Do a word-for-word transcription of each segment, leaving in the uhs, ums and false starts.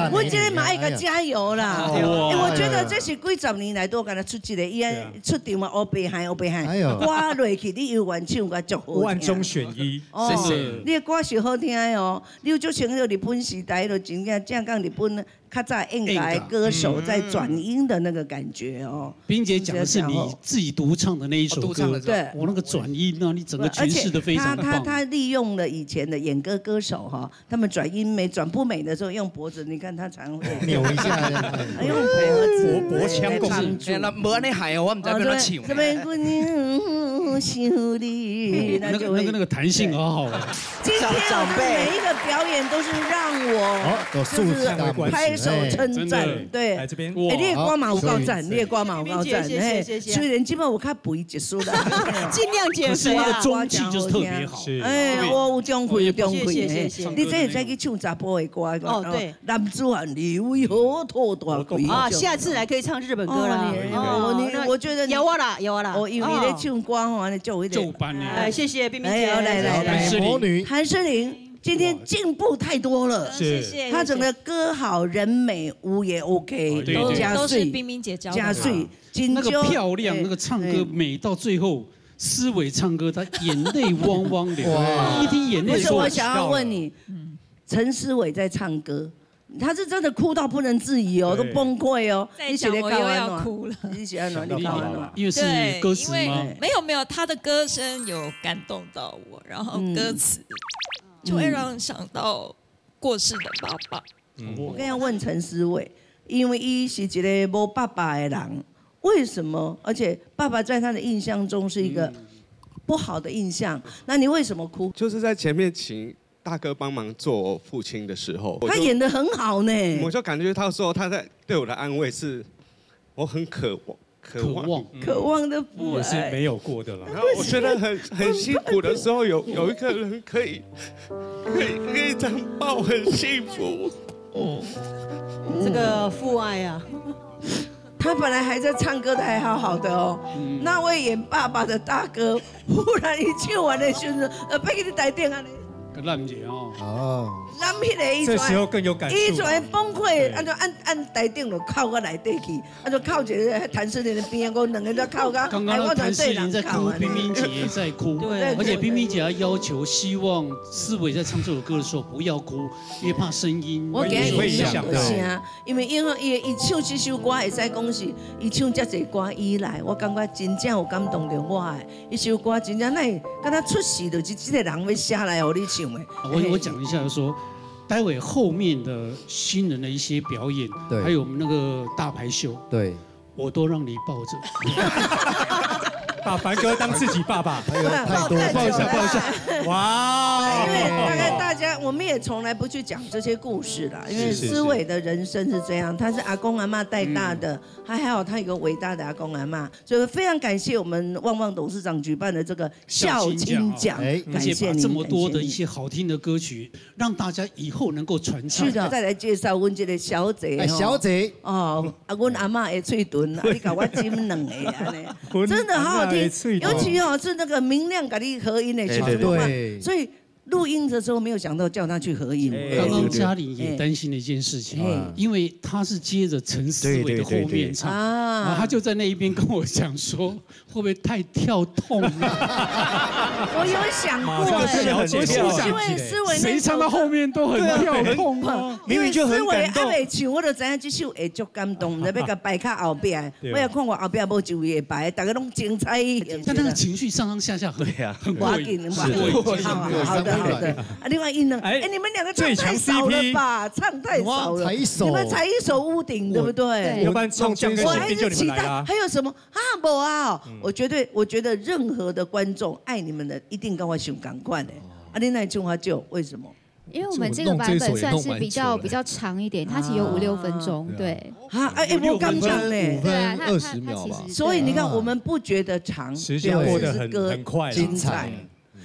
我今天嘛爱个加油啦！哎，我觉得这是几十年来都跟他出一个，伊安出场嘛，黑白海，黑白海，歌落去你有原唱个足好听。 万中选一， 谢谢。你的歌是好听的哦，你有就像那日本时代的真正正讲日本较早应该歌手在转音的那个感觉哦。 冰姐讲的是你自己独唱的那一首歌， 对， 我那个转音啊，你整个诠释的非常的棒。 他他他利用了以前的演歌歌手哈，他们转音美转不美的时候用脖子，你看他常会扭一下， 用脖子脖腔帮助。 那无安尼喊哦，我唔知跟他唱。 这边姑娘想你， 那个那个那个弹性好好。 今天我们每一个表演都是让我就是拍手称赞，对。 来这边， 哎，你的歌嘛有够赞，你的歌嘛有够赞， 谢谢谢。 虽然基本我较肥结束了， 尽量减肥啊。中气就是特别好。 哎，我有中气有中气， 谢谢谢。 你这再去唱查甫的歌， 哦对， 男子汉你为何拖大腿？ 啊，下次来可以唱日本歌了。 哦，你我觉得有我啦有我啦。 我因为你在唱歌吼，你就有一点。 就班呢。 哎，谢谢冰冰姐。 来来来， 魔女韩诗玲。今天进步太多了， 谢谢。 他整个歌好人美，舞也 OK， 都都是冰冰姐教的。 加税， 那个漂亮，那个唱歌美到最后，思伟唱歌他眼泪汪汪流，一滴眼泪。 不是，我想要问你，陈思伟在唱歌，他是真的哭到不能自已哦，都崩溃哦。 你写的我又要哭了， 你写的你看完了？ 因为是歌词吗？ 没有没有，他的歌声有感动到我，然后歌词。就会让人想到过世的爸爸。 嗯、我跟要问陈思伟，因为伊是一个无爸爸的人，为什么？而且爸爸在他的印象中是一个不好的印象，那你为什么哭？ 就是在前面请大哥帮忙做我父亲的时候， 他演得很好呢。 我就感觉他说他在对我的安慰是，我很渴望。 渴望， 渴望的父爱也是没有过的了。 然后我觉得很很辛苦的时候，有有一个人可以，可以可以这样抱，很幸福。 嗯，这个父爱啊， 他本来还在唱歌的，还好好的哦。嗯、那位演爸爸的大哥，忽然一唱完的时候，呃，别给你带电啊你。 烂姐哦， 哦， 咱迄个伊这时候更有感触， 伊全崩溃，按照按按台顶就靠个内底去，按照靠一个谭诗玲的边，我两个都靠个。 刚刚谭诗玲在哭，冰冰姐也在哭， 对， 而且冰冰姐还要求希望思伟在唱这首歌的时候不要哭，因为怕声音我给他影响到声，因为因为伊伊唱这首歌会使讲是，伊唱遮济歌以来，我感觉真正有感动到我的，伊首歌真正那跟他出世就是这个人要写来给你唱的。 我我讲一下，就说，待会后面的新人的一些表演，还有我们那个大牌秀， 对， 我都让你抱着。 把凡哥当自己爸爸， 还有太多， 抱一下，抱一下，哇！ 因为大概大家我们也从来不去讲这些故事啦，因为思伟的人生是这样，他是阿公阿嬷带大的，还还好他有个伟大的阿公阿嬷，所以非常感谢我们旺旺董事长举办的这个孝亲奖， 感谢把这么多的一些好听的歌曲，让大家以后能够传唱。 是的，再来介绍我这个小姐， 小姐哦，啊，我阿嬷的嘴唇，你搞我金两个啊，真的好好听。尤其哦是那个明亮给你合音的曲子嘛，所以录音的时候没有想到叫他去合音。 刚刚嘉玲也担心了一件事情，因为他是接着陈思伟的后面唱，啊，他就在那一边跟我讲说，会不会太跳痛了？ 我有想过哎，因为思伟谁唱到后面都很跳痛啊， 明明就很感动。因唱我就知影这首会足感动，要要甲摆卡后边，我也看我后边无一位会摆，大家拢精彩。 但那个情绪上上下下很很过瘾， 好好的好的。啊，另外一呢，哎，你们两个唱太少了吧？唱太少了，你们才一首屋顶，对不对？ 要不然唱将跟小兵就你们来啦。 还有什么啊？无啊！我绝对，我觉得任何的观众爱你们的，一定跟我想赶快的。啊，你那唱话就为什么？ 因为我们这个版本算是比较比较长一点，它其实有五六分钟，对。 啊，哎，我刚讲嘞， 对啊，二十秒吧。 所以你看，我们不觉得长， 时间过得很很快， 精彩。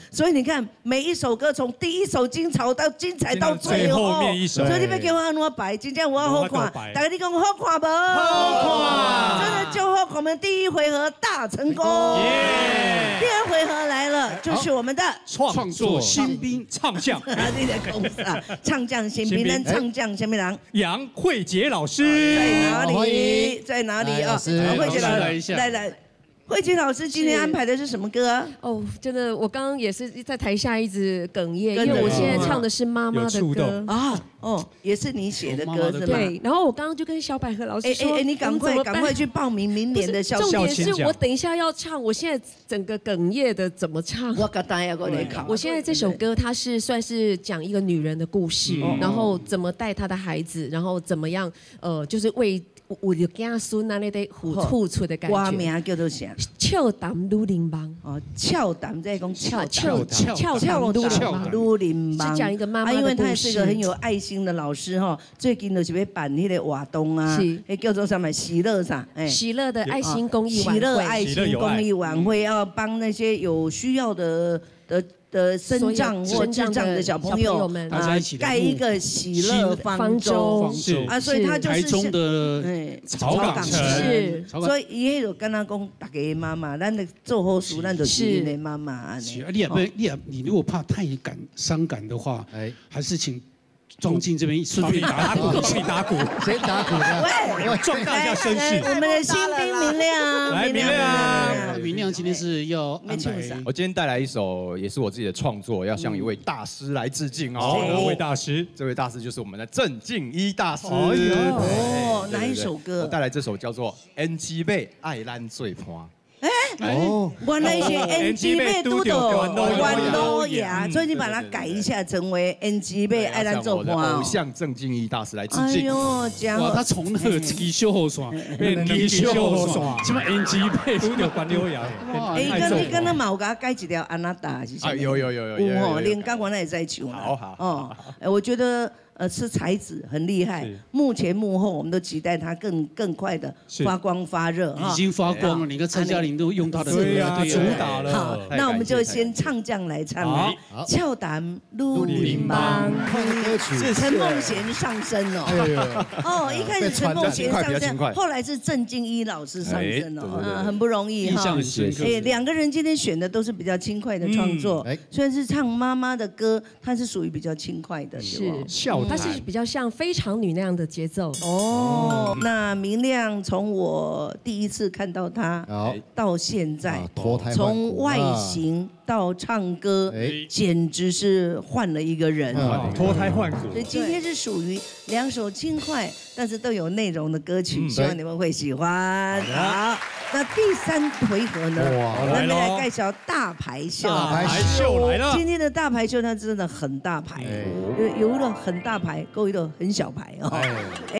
所以你看每一首歌从第一首精潮到精彩到最后， 后面一首， 所以你要给我安怎摆，真正我好看，大家你讲好看不？ 好看， 真的就好看，我们第一回合大成功。第二回合来了，就是我们的创作新兵唱将， 你的公司啊，唱将新兵，咱唱将什么人？ 杨慧杰老师在哪里？在哪里啊？慧杰老师，来来。慧杰老师今天安排的是什么歌？ 哦，真的，我刚刚也是在台下一直哽咽，因为我现在唱的是妈妈的歌啊，哦，也是你写的歌是吗？ 对，然后我刚刚就跟小百合老师说， 哎哎，你赶快赶快去报名明年的校庆重点是我等一下要唱，我现在整个哽咽的怎么唱？ 我刚刚要过来考。 我现在这首歌它是算是讲一个女人的故事，然后怎么带她的孩子，然后怎么样，呃，就是为。我就子孙那里的付付出的感觉。 歌名叫做啥？ 俏谈女人梦。 哦，俏谈在讲俏俏俏俏女人女人梦。 是讲一个妈妈的故事。 因为他也是一个很有爱心的老师哈，最近就是要办那个活动啊，那叫做什么喜乐啥？ 哎，喜乐的爱心公益晚会。 喜乐爱心公益晚会要帮那些有需要的的。的身障或智障的小朋友们啊，盖一个喜乐方舟啊，所以他就是台中的草港城， 是，所以伊迄就跟他讲，大家妈妈，咱的做好事，咱就是因的妈妈。 是啊，你也不，你也，你如果怕太感伤感的话，哎，还是请。庄敬这边顺便打鼓，帮你打鼓， 谁打鼓的？ 喂， 壮大一下声势。 我们的新兵明亮， 来明亮， 明亮今天是要安排。 我今天带来一首也是我自己的创作，要向一位大师来致敬哦。 哪位大师？ 这位大师就是我们的郑敬一大师。 哦，哪一首歌？ 我带来这首叫做《N G 妹爱咱最伴》。 哎，哦，原来是 N G 妹拄到弯路牙，所以你把它改一下，成为 N G 妹爱咱做伴。 偶像郑敬一大师来致敬。 哎呦，这样哇，他从那个机秀后耍变机秀后耍，什么 N G 妹拄到弯路牙。 哎，跟你跟那毛噶改一条安娜达是啥？ 有有有有有哦，连刚原来也在唱。 好好哦，哎，我觉得。呃，是才子很厉害，幕前幕后我们都期待他更更快的发光发热已经发光了。你看蔡嘉玲都用他的对呀，主打了。 好，那我们就先唱将来唱了。俏谈女人梦，是陈梦贤上身哦。哦，一开始陈梦贤上身，后来是郑敬一老师上身哦，嗯，很不容易哈。哎，两个人今天选的都是比较轻快的创作，虽然是唱妈妈的歌，它是属于比较轻快的， 是笑。 它是比较像非常女那样的节奏哦。那明亮从我第一次看到他到现在，从外形到唱歌，简直是换了一个人， 脱胎换骨。 所以今天是属于两首轻快但是都有内容的歌曲，希望你们会喜欢。好，那第三回合呢，我们来介绍大牌秀。 大牌秀来了， 今天的大牌秀它真的很大牌，有一个很大牌，够一个很小牌哦。